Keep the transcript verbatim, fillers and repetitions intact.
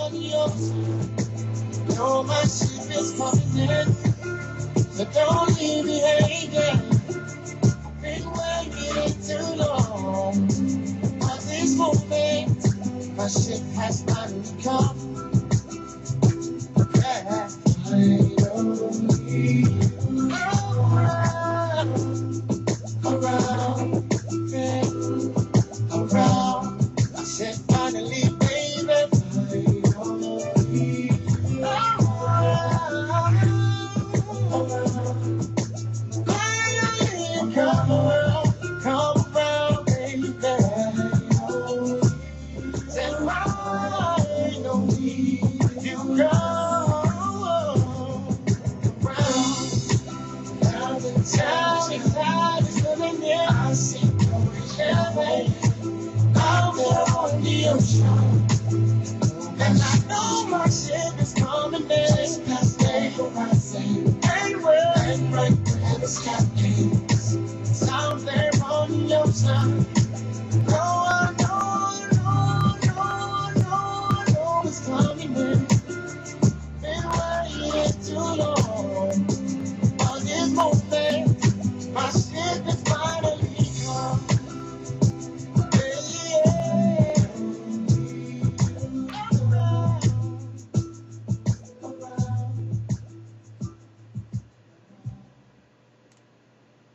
on the ocean. Know my ship is coming in, so don't leave me hanging. Been waiting too long for this moment. My ship has finally come. Yeah, I don't need you around, around, yeah, around. I said finally, baby, I don't need you around, around. Baby, come around, come around, baby. Said I don't need you around. Now the town is out, it's living there. I see no champagne out there on the ocean. And I know my ship is coming in. Just past the horizon. And we're right where the sky is. It's out there on the ocean.